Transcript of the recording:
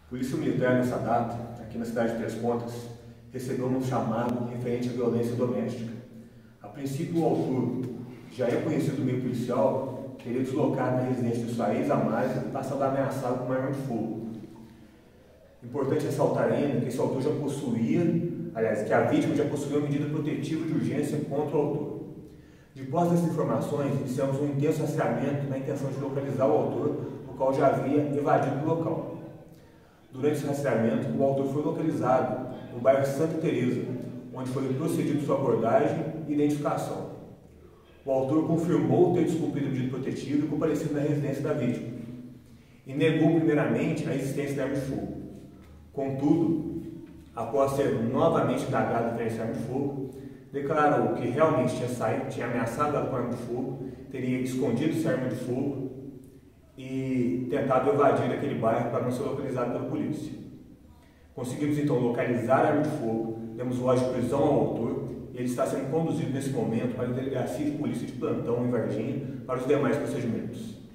Polícia Militar, nessa data, aqui na cidade de Três Pontas, recebeu um chamado referente à violência doméstica. A princípio, o autor, já é conhecido do meio policial, teria deslocado na residência de sua ex-amada e passado a ameaçá-la com uma arma de fogo. Importante ressaltar ainda que esse autor já possuía, que a vítima já possuía uma medida protetiva de urgência contra o autor. Depois dessas informações, iniciamos um intenso rastreamento na intenção de localizar o autor, o qual já havia evadido do local. Durante esse rastreamento, o autor foi localizado no bairro Santa Teresa, onde foi procedido sua abordagem e identificação. O autor confirmou ter descumprido a medida protetiva e comparecido na residência da vítima, e negou primeiramente a existência da arma de fogo. Contudo, após ser novamente indagado por essa arma de fogo, declarou que realmente tinha ameaçado ela com a arma de fogo, teria escondido essa arma de fogo e tentado evadir aquele bairro para não ser localizado pela polícia. Conseguimos então localizar a arma de fogo, demos voz de prisão ao autor e ele está sendo conduzido nesse momento para a delegacia de polícia de plantão em Varginha para os demais procedimentos.